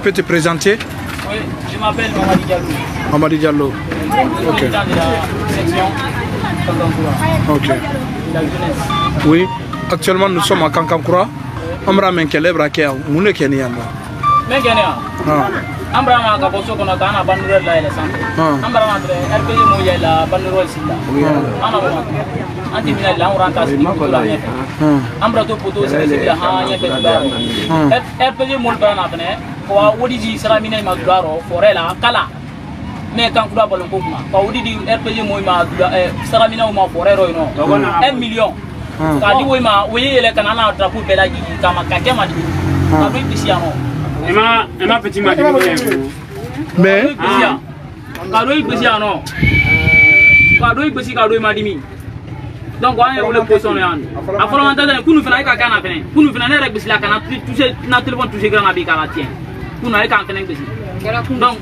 peux te présenter? Oui, je m'appelle Mamadi Diallo. Mamadi Diallo. Ok. De la section Ok. la jeunesse. Oui. Actuellement, nous sommes à Kankankura. Amra Menkele Brakia. Moune Kenya. Mais Kenya. Ambra ma ka boso kono kana bandure la ele santo. Ambra ma RPG moya la bandure sita. Ana ba. Anti mina la uranta sidi kula ne. Ambra to poto se se ha nya pe ba. RPG mol ba na bene ko wodi ji sara mina ma daro forela kala. Mais quand kula balon ko kuma. Ko wodi di RPG moy ma sara mina ma forero no. 1 million. Ka di woy ma woyi ele kana na drapeau belaji kama kakema di. Ka do bisiano. Emma petit m'a dit mais cadeau besiano cadeau besi cadeau m'a dit donc on est au position là a fallu entendre que nous faisons ka kana fene nous faisons ne rek besi la kana toucher na téléphone toucher grand abi kala tien nous na ka fene besi donc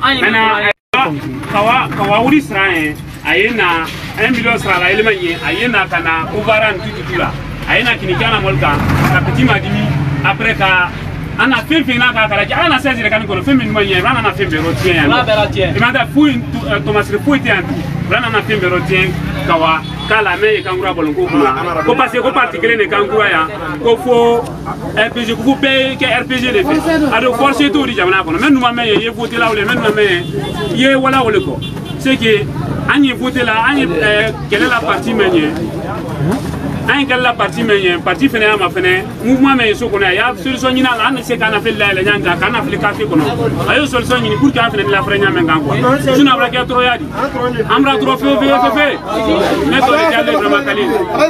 kawa wuri sran ayena 1 million sra la elema yen ayena kana overan tutula ayena kinikana molka ka petit m'a dit après ka ana fin na ka kala ana 16 kan ko fin min mo yen ana fin be rotien la beratien imanda fu Thomas fu tian rana na fin be rotien kawa kala me kangura bolon ko kuma ko passer ko particulier ne kangura ya ko fo RPG ko be ke RPG le fait ado forcer to di jamana ko men numa me ye voter la wala men numa me ye wala wala ko c'est que ani voter la ani quelle est la partie menye an kala parti men parti fene ma fene mouvement men so kono ya solution ni na an se kana fel la nyanga kana fel ka fi kono ayo solution ni pour ka fene la frenya men gango suna bra ka tro yadi amra tro fe mais to le jalle drama kali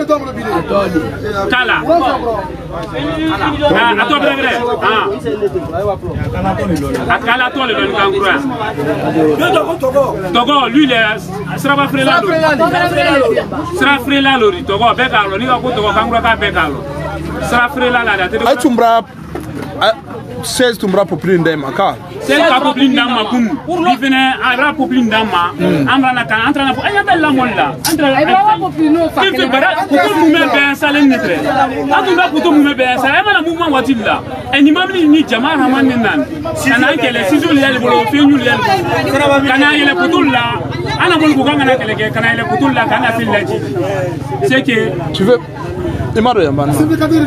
kala ato bre akala to le don kangura togo lui le sera pas frela sera frela lo togo be ka lo ko to kangura ka be kalo sera frela la da te tumbra 16 tumbra populin dem aka 16 ka populin dam ma kum li fene ara populin dam ma amra na kan entra na aya bella molla entra ay ba populino fa ke bara ko mu me be salen netre atu ba ko to mu me be sa ay mala mouvement watilla eni mamli ni jama raman nan kana kele sizul yel bolo feñul yel kana yele kutulla ana bol ko ngana kele ke kana yele kutulla kana fillaji c'est que tu veux Imaro yamba. C'est des quartiers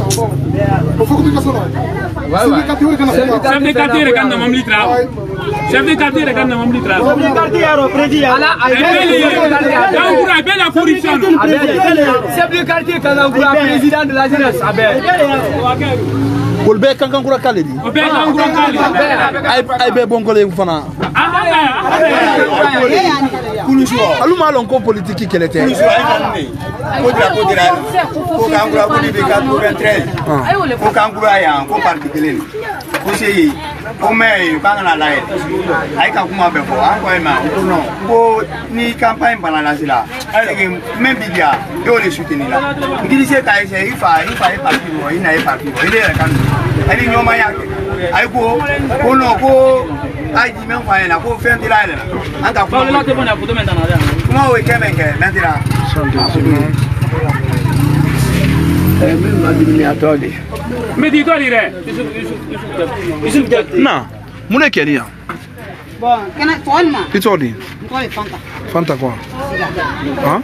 kan na mamli tra. Chef de quartier kan na mamli tra. Chef de quartier aro président. Ala Kangura bela corruption. Chef de quartier Kangura président de la jeunesse abe. Bolbe Kangura kaledi. Bolbe Kangura kaledi. Ay be bongole fana. Aluma lonko politique qui était. Ko Kangura ko di ka 23 ko Kangura ya ko particulier ko sei ko me ka na la ai ka kuma be ko an ko ma ko no ko ni campagne bana la sila ai même bidia yo le soutenir la ngiri se ka ise ifa parti wo ina e parti wo ile kan ai nyoma ya ai ko no ko ai di men fa na ko fen dira ile an ka ko la te bona photo maintenant là comment we kemen ke mentira mais dis-toi dire non mon est Kenya bon kana tolma pitodi fanta fanta quoi hein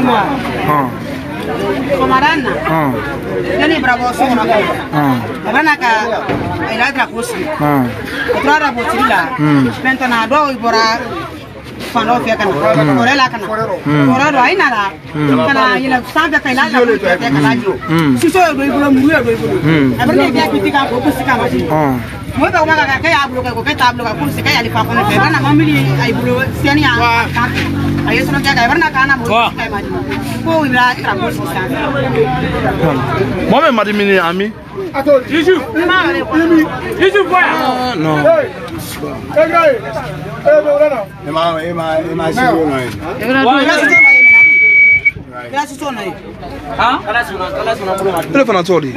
Komarana yani bravo sona bana ka ila dra kosi otra botila pentana do ibora fano fe kana orela kana orado aina la kana ila samba kana la ko te kana jo siso do ibolo mu do ibolo abrene dia kitika ko kusika maji mo ba ma ka ya bulo ko ka tablo ka kusika ya lifa kono fe bana mamili ay bulo siani ya ayo sono ka bana kana mo kusika maji ko ila tra kusika mo me madi mini ami Yusuf voilà non téléphone atoli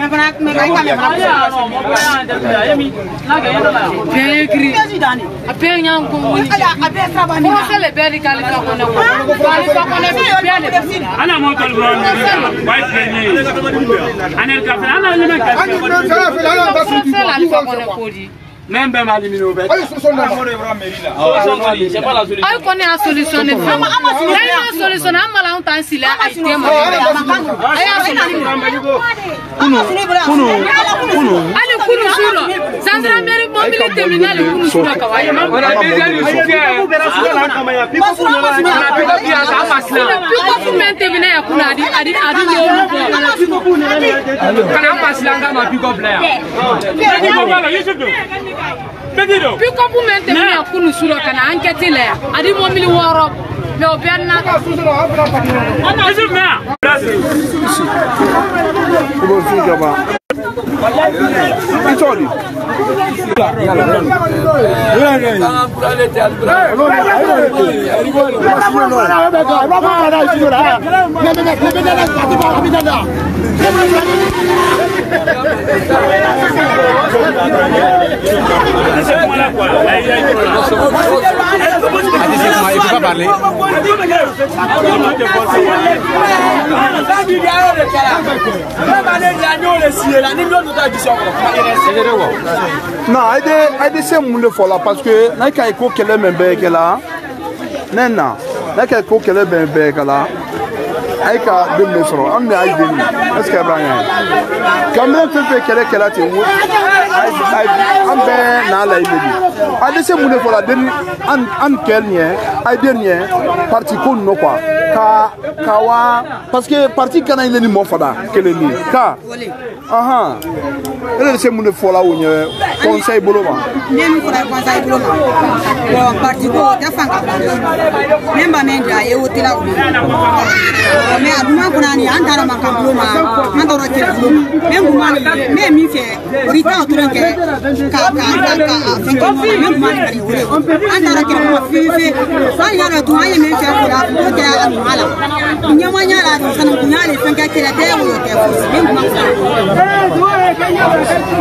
Même ben mal éliminé au bête. C'est pas la solution. On connaît la solution. La solution, on m'a l'entendu là. Allez, Kounou Soula. Gendarmerie mobile terminale Kounou Soula Kawaii. On a déjà le soutien. Pourquoi vous maintenez à Kounadi Pourquoi vous maintenez à Kounou Soula Kana enquête là Adi mobile waro mais au bien na non, aide c'est mon le fola parce que na ka iko kele membe kala nena na ka iko kele membe kala ay ka de mesro am ne ay deni est-ce que Abraham quand même fait kele kala te wo ay am be na la imebi aide c'est mon le fola den an kelnie ay dernier parti ko no quoi kawa parce que parti kana il ni mo fada kele ni ka aha ele c'est mon le fola wo conseil boloma même pour conseil boloma bon parti ko ta fanga même ba menja e wotila ko mais aduma ko nani antara makamboloma mandoro ke même ko mali même mi fe rita oturanke ka même mali bari wole antara ke ko fife sai yara to aye men fe ko la ko te ala nyamanya la to sanu nyale fanga ke la te wo te même